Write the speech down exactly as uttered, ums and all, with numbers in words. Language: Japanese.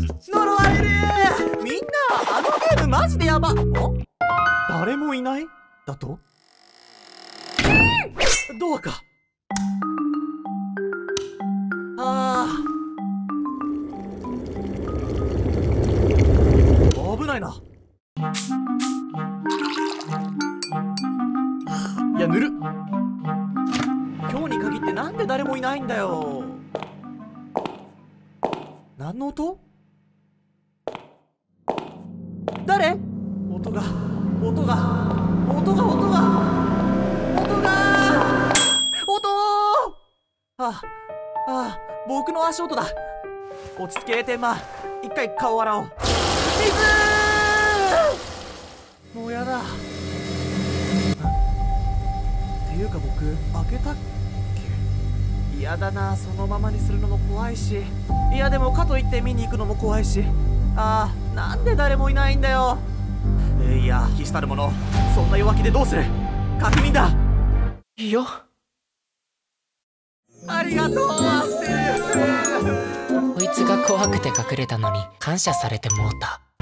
呪われる。みんなあのゲームマジでやば。お、誰もいないだと。ドアか。ああ、危ないな。いや、ぬるっ。今日に限ってなんで誰もいないんだよ。何の音？誰？音が音が音が音が音が音。ああああ、僕の足音だ。落ち着け天満、一回顔洗おう。水。もうやだ。っていうか僕開けたっけ？嫌だな。そのままにするのも怖いし、いやでもかといって見に行くのも怖いし。ああ、なんで誰もいないんだよ。えー、いや、必死たるもの、そんな弱気でどうする。確認だ。いいよ。ありがとうアクセル。 こいつが怖くて隠れたのに感謝されてもうた。